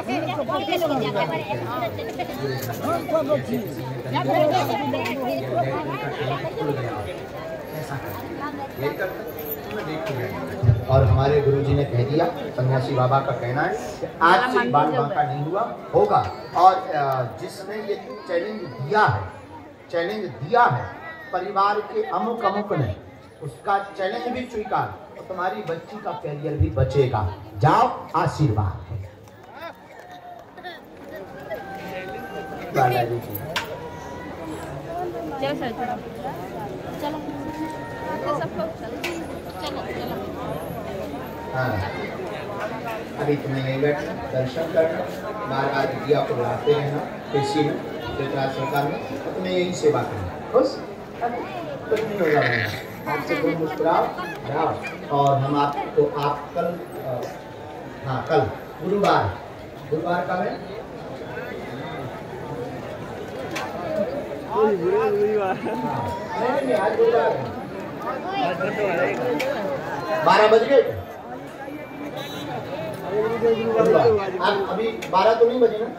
और हमारे गुरुजी ने कह दिया, सन्यासी बाबा का कहना है कि आज से बाल बांका नहीं हुआ होगा। और जिसने ये चैलेंज दिया है परिवार के अमुक अमुक ने, उसका चैलेंज भी स्वीकार, तो तुम्हारी बच्ची का कैरियर भी बचेगा। जाओ, आशीर्वाद है। हाँ, अभी तुम्हें यही बैठना, दर्शन करना, बार बार दिया को लाते रहना, कृषि में, सरकार में, तो तुम्हें यही सेवा करना। खुश? कुछ नहीं होगा भाई, आपसे कोई मुस्कुराओ जाओ। और हम आपको आप कल, हाँ कल गुरुवार कब है? 12 बज गए। अभी 12 तो नहीं बजे ना?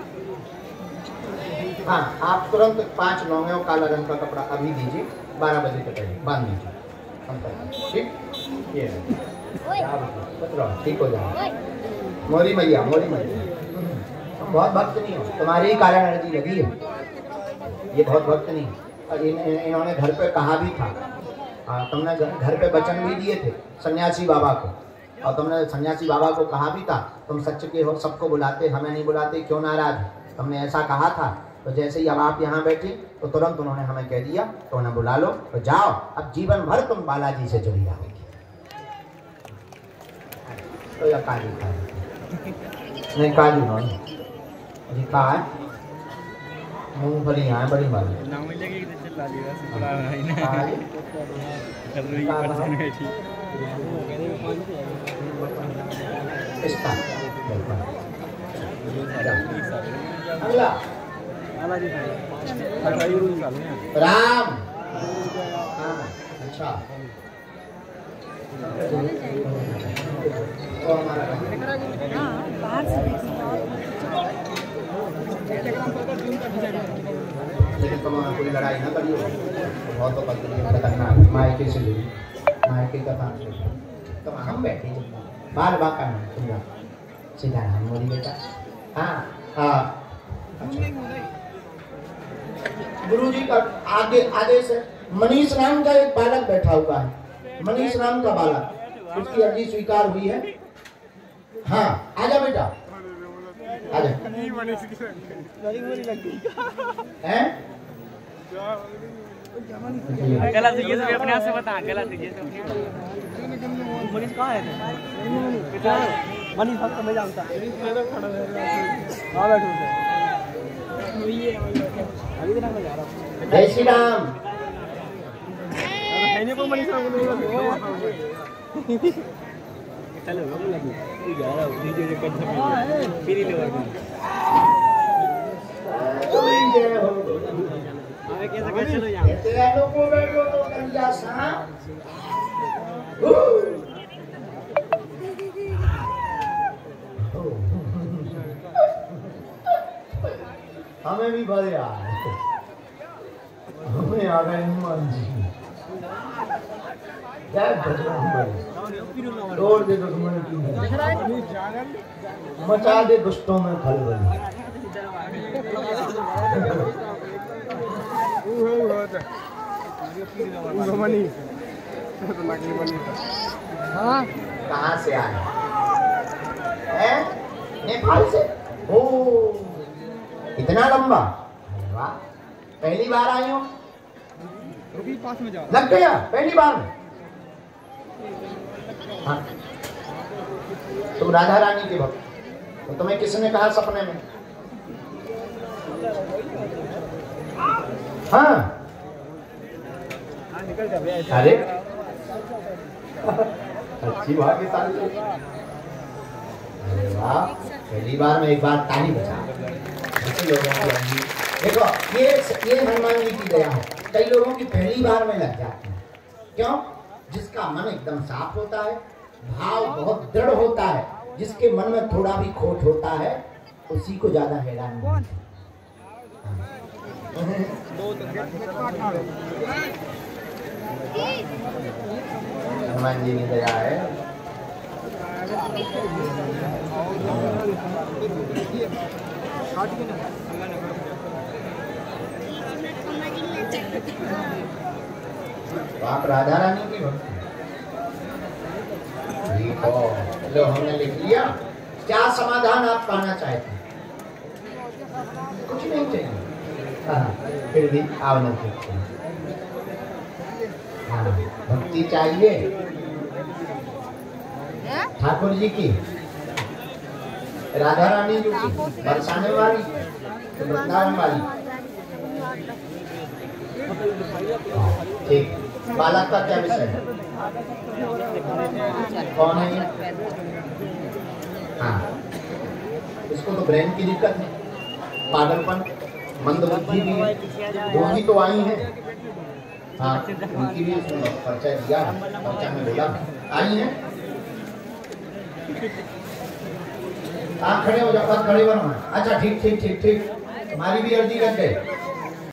हाँ, आप तुरंत 5 लौंगे काला रंग का कपड़ा अभी दीजिए, 12 बजे के पहले बांध दीजिए। ठीक, ये ठीक हो जाए। मोरी मैया बहुत भक्त नहीं हो, तुम्हारी ही काला एनर्जी लगी है, ये बहुत भक्त नहीं। और इन्होंने घर पे कहा भी था, तुमने घर पे वचन भी दिए थे सन्यासी बाबा को, और तुमने सन्यासी बाबा को कहा भी था तुम सच के हो, सबको बुलाते, हमें नहीं बुलाते, क्यों नाराज? तुमने ऐसा कहा था। तो जैसे ही अब आप यहाँ बैठे तो तुरंत उन्होंने हमें कह दिया तो उन्हें बुला लो, तो जाओ, अब जीवन भर तुम बालाजी से जुड़ी रहोगी। तो या काजू नहीं, काजू नहीं कहा है, मूंगफली है बड़ी वाली। राम, अच्छा तो हमारा लेकिन तुम कोई लड़ाई ना करियो, बहुत खतरनाक मायके से जुड़ी, मायके का काम तो हम बैठे बाल बाका नहीं सुनना सीधा राम मोदी बेटा। हाँ हाँ, गुरु जी का आगे से मनीष नाम का एक बालक बैठा हुआ है, मनीष नाम का बालक, उसकी अर्जी स्वीकार हुई है। हाँ आजा बेटा, आजा। हैं? गलत ये सब अपने आप से बता, गलत ये सब मनीष कहाँ है? मनीष भक्त मैं जानता। हाँ बैठो, अभी दिन में जा रहा हूँ। जय श्री राम। मनीष चलो जा रहा हूँ, फिर ही चलो हमें भी बड़े आ गए, हमें आ गए हनुमान जी। जय बजरंग, तोड़ दे दुश्मन की, मचा दे दुष्टों में खलबली। हाँ, कहाँ से आए हैं? नेपाल से। ओ, इतना लंबा, वाह! पहली बार आई हो? पास में जाओ। लग गया पहली बार में। हाँ, तुम राधा रानी के भक्त, तो तुम्हें किसने कहा सपने में? हाँ, अरे अच्छी भाग्यशाली। अरे वाह, पहली बार में एक बार ताली बजा। देखो ये हनुमान जी की दया है, कई लोगों की पहली बार में लग जाती है। क्यों? जिसका मन एकदम साफ होता है, भाव बहुत दृढ़ होता है, जिसके मन में थोड़ा भी खोट होता है उसी को ज्यादा हैरान है। हनुमान जी की दया है। तो आप राधा रानी की भक्त ठीक हो। लो हमने लिख लिया। क्या समाधान आप पाना चाहते हैं? कुछ नहीं चाहिए। हाँ, फिर भी आवना चाहिए। हाँ, भक्ति चाहिए ठाकुर जी की, राधा रानी जी की, बरसाने वाली, वृंदावन वाली। ठीक। बालक का क्या विषय है? कौन है ये? हाँ, इसको तो ब्रेन की दिक्कत है, पागलपन, मंदबुद्धि भी है, दोनों तो आई है। हाँ, उनकी भी परिचय दिया, परिचय में बोला आई है। आप खड़े हो जाओ, खड़े बनो। अच्छा ठीक ठीक ठीक ठीक, हमारी भी अर्जी कर दे।